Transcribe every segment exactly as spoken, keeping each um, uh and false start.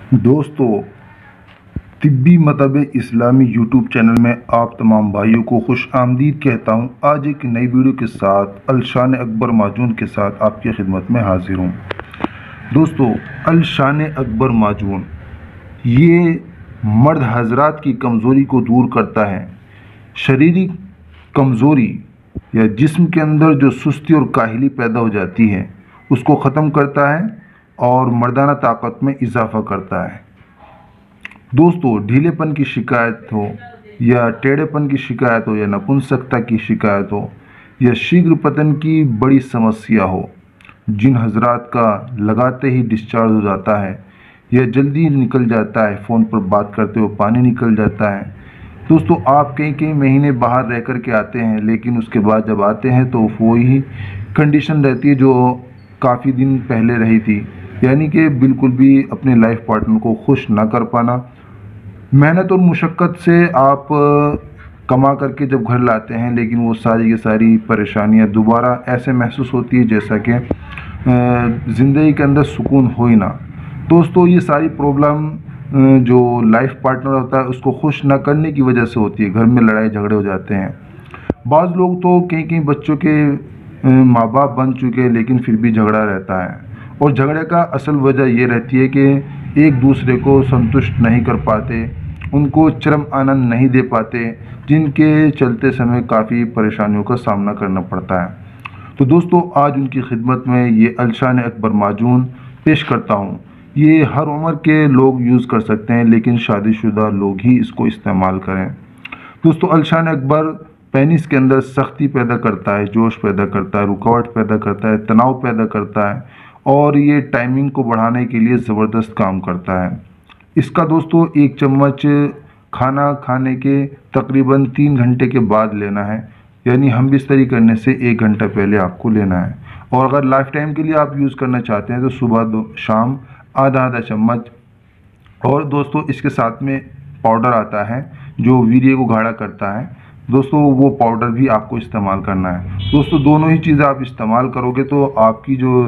दोस्तों, तिब्बी मज़हब इस्लामी YouTube channel में आप तमाम भाइयों को खुश आमदीद कहता हूँ। आज एक नई वीडियो के साथ अलशान अकबर माजून के साथ आपकी खिदमत में हाजिर हूँ। दोस्तों, अलशान अकबर माजून ये मर्द हजरात की कमज़ोरी को दूर करता है। शारीरिक कमज़ोरी या जिस्म के अंदर जो सुस्ती और काहिली पैदा हो जाती है उसको ख़त्म करता है और मर्दाना ताकत में इजाफ़ा करता है। दोस्तों, ढीलेपन की शिकायत हो या टेढ़ेपन की शिकायत हो या नपुंसकता की शिकायत हो या शीघ्र पतन की बड़ी समस्या हो, जिन हजरात का लगाते ही डिस्चार्ज हो जाता है या जल्दी निकल जाता है, फ़ोन पर बात करते हुए पानी निकल जाता है। दोस्तों, आप कई कई महीने बाहर रह कर के आते हैं, लेकिन उसके बाद जब आते हैं तो वही कंडीशन रहती है जो काफ़ी दिन पहले रही थी, यानी कि बिल्कुल भी अपने लाइफ पार्टनर को खुश ना कर पाना। मेहनत और मुशक्क़त से आप कमा करके जब घर लाते हैं, लेकिन वो सारी की सारी परेशानियां दोबारा ऐसे महसूस होती है जैसा कि ज़िंदगी के अंदर सुकून हो ही ना। दोस्तों, ये सारी प्रॉब्लम जो लाइफ पार्टनर होता है उसको खुश ना करने की वजह से होती है। घर में लड़ाई झगड़े हो जाते हैं। बाज़ लोग तो कई कई बच्चों के माँ बाप बन चुके हैं, लेकिन फिर भी झगड़ा रहता है और झगड़े का असल वजह ये रहती है कि एक दूसरे को संतुष्ट नहीं कर पाते, उनको चरम आनंद नहीं दे पाते, जिनके चलते समय काफ़ी परेशानियों का सामना करना पड़ता है। तो दोस्तों, आज उनकी खिदमत में ये अलशान अकबर माजून पेश करता हूँ। ये हर उम्र के लोग यूज़ कर सकते हैं, लेकिन शादीशुदा लोग ही इसको इस्तेमाल करें। दोस्तों, अलशान अकबर पेनिस के अंदर सख्ती पैदा करता है, जोश पैदा करता है, रुकावट पैदा करता है, तनाव पैदा करता है और ये टाइमिंग को बढ़ाने के लिए ज़बरदस्त काम करता है। इसका दोस्तों एक चम्मच खाना खाने के तकरीबन तीन घंटे के बाद लेना है, यानी हम बिस्तरी करने से एक घंटा पहले आपको लेना है। और अगर लाइफ टाइम के लिए आप यूज़ करना चाहते हैं तो सुबह दो शाम आधा आधा चम्मच। और दोस्तों, इसके साथ में पाउडर आता है जो वीर्य को गाढ़ा करता है। दोस्तों, वो पाउडर भी आपको इस्तेमाल करना है। दोस्तों, दोनों ही चीज़ें आप इस्तेमाल करोगे तो आपकी जो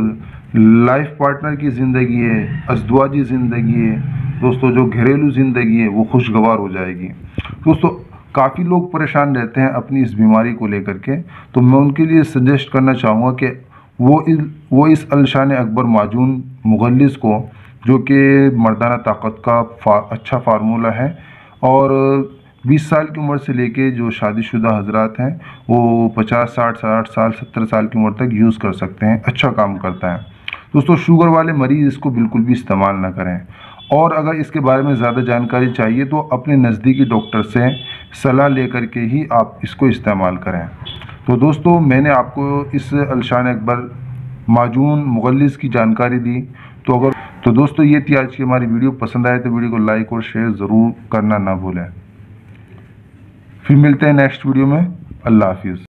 लाइफ पार्टनर की ज़िंदगी है, अज़दवाजी ज़िंदगी है, दोस्तों जो घरेलू ज़िंदगी है वो खुशगवार हो जाएगी। दोस्तों, काफ़ी लोग परेशान रहते हैं अपनी इस बीमारी को लेकर के, तो मैं उनके लिए सजेस्ट करना चाहूँगा कि वो इस वो इस अलशान अकबर माजून मुगल्लिस को, जो कि मर्दाना ताकत का फा, अच्छा फार्मूला है और बीस साल की उम्र से लेके जो शादीशुदा हजरात हैं वो पचास साठ साठ साल सत्तर साल की उम्र तक यूज़ कर सकते हैं। अच्छा काम करता है। दोस्तों, शुगर वाले मरीज़ इसको बिल्कुल भी इस्तेमाल ना करें। और अगर इसके बारे में ज़्यादा जानकारी चाहिए तो अपने नज़दीकी डॉक्टर से सलाह लेकर के ही आप इसको इस्तेमाल करें। तो दोस्तों, मैंने आपको इस अलशान अकबर माजून मुगल्लिस की जानकारी दी। तो अगर तो दोस्तों, ये थी आज की हमारी वीडियो। पसंद आए तो वीडियो को लाइक और शेयर ज़रूर करना ना भूलें। फिर मिलते हैं नेक्स्ट वीडियो में। अल्लाह हाफिज़।